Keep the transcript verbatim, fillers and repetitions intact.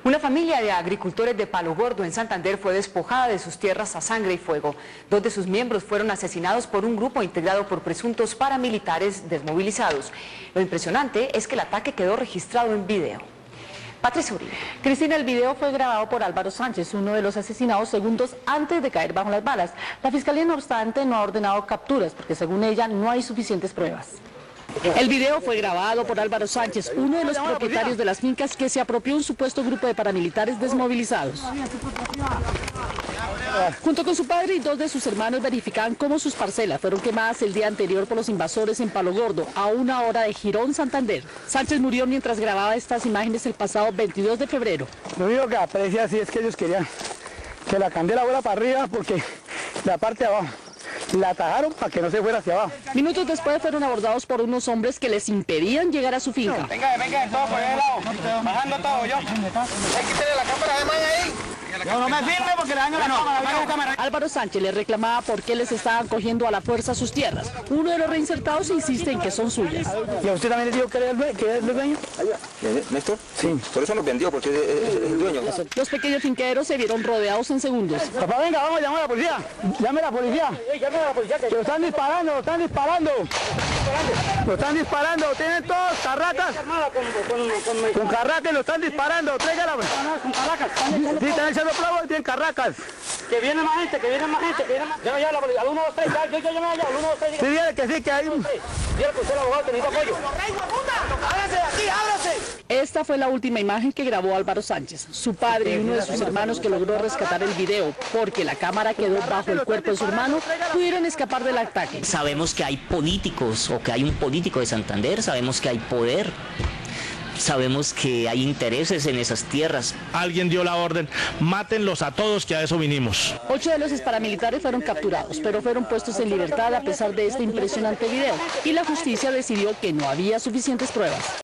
Una familia de agricultores de Palo Gordo, en Santander, fue despojada de sus tierras a sangre y fuego. Dos de sus miembros fueron asesinados por un grupo integrado por presuntos paramilitares desmovilizados. Lo impresionante es que el ataque quedó registrado en video. Patricia Uribe. Cristina, el video fue grabado por Álvaro Sánchez, uno de los asesinados segundos antes de caer bajo las balas. La Fiscalía, no obstante, no ha ordenado capturas porque, según ella, no hay suficientes pruebas. El video fue grabado por Álvaro Sánchez, uno de los propietarios de las fincas que se apropió un supuesto grupo de paramilitares desmovilizados. Junto con su padre y dos de sus hermanos verificaban cómo sus parcelas fueron quemadas el día anterior por los invasores en Palo Gordo, a una hora de Girón, Santander. Sánchez murió mientras grababa estas imágenes el pasado veintidós de febrero. Lo único que aprecia así es que ellos querían que la candela fuera para arriba porque la parte de abajo la atajaron para que no se fuera hacia abajo. Minutos después fueron abordados por unos hombres que les impedían llegar a su finca. Venga, venga, todo por el lado, bajando todo yo. Hay que tener la cámara de malla ahí. No, no me firme porque le daño la cámara. Álvaro Sánchez le reclamaba por qué les estaban cogiendo a la fuerza sus tierras. Uno de los reinsertados insiste en que son suyas. ¿Y a usted también le dijo que era el dueño? Que es el dueño? ¿Néstor? Sí. Por eso nos vendió, porque es el dueño. Los pequeños finqueros se vieron rodeados en segundos. Papá, venga, vamos a llamar a la policía. Llame a la policía. Llame a la policía. Que lo están disparando, lo están disparando. Lo están disparando, tienen todos carratas. Con carratas lo están disparando. Tráigala. Con carracas. Sí, están echando plomo y tienen carracas. Que viene más gente, que viene más gente, que viene más... Llama ya a la policía, al uno dos tres, yo ya llamé allá, al uno dos tres. Sí, dígale que sí, que hay un... Dígale que usted es el abogado, que necesita apoyo. ¡Ábrase de aquí, ábrase! Esta fue la última imagen que grabó Álvaro Sánchez. Su padre y uno de sus hermanos, que logró rescatar el video porque la cámara quedó bajo el cuerpo de su hermano, pudieron escapar del ataque. Sabemos que hay políticos o que hay un político de Santander, sabemos que hay poder. Sabemos que hay intereses en esas tierras. Alguien dio la orden, mátenlos a todos, que a eso vinimos. Ocho de los paramilitares fueron capturados, pero fueron puestos en libertad a pesar de este impresionante video. Y la justicia decidió que no había suficientes pruebas.